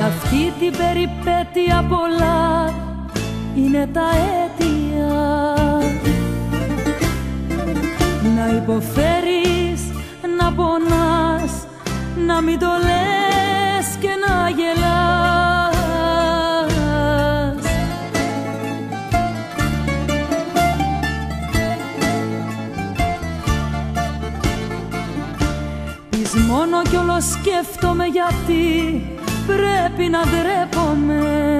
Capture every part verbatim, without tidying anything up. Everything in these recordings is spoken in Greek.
αυτή την περιπέτεια πολλά είναι τα αίτια. Να υποφέρεις, να πονάς, να μην το λες και να γελάς. Πεις μόνο κι όλο σκέφτομαι γιατί πρέπει να ντρέπομαι.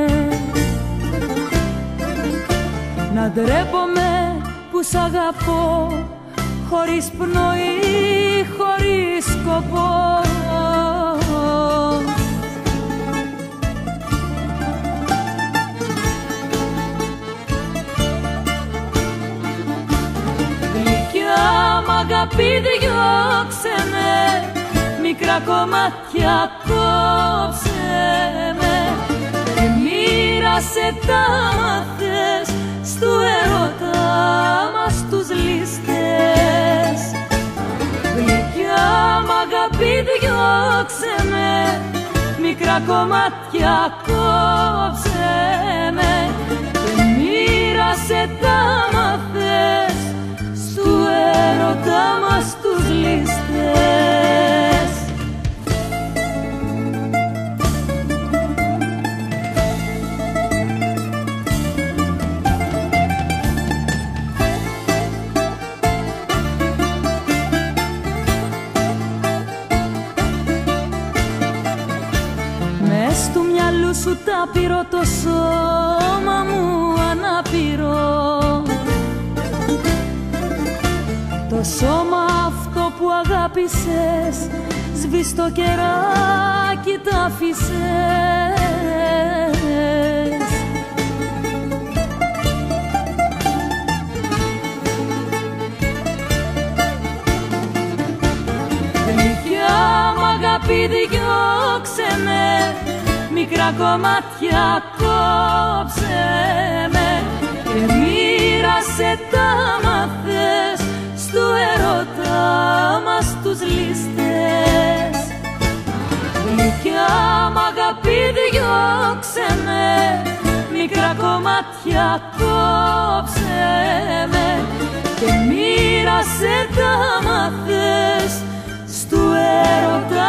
Να ντρέπομαι που σ' αγαπώ χωρίς πνοή, χωρίς σκοπό. Γλυκιά μ' αγάπη διώξε με, μικρά κομμάτια κόψε με και μοίρασε τα μαθές στου ερωτά μας τους ληστές. Γλυκιά μ' αγάπη διώξε με, μικρά κομμάτια κόψε με και μοίρασε τα μαθές στου ερωτά μας τους ληστές. Μες του μυαλού σου τάπηρο το σώμα μου ανάπηρο, το σώμα αυτό που αγάπησες σβήστο κεράκι τ' άφησες. Γλυκιά μ' αγάπη διώξε με, μικρά κομμάτια κόψε με και μοίρασε τα μαθές στου ερωτά μας τους ληστές. Γλυκιά μ' αγάπη διώξε με, μικρά κομμάτια κόψε με και μοίρασε τα μαθές στου ερωτά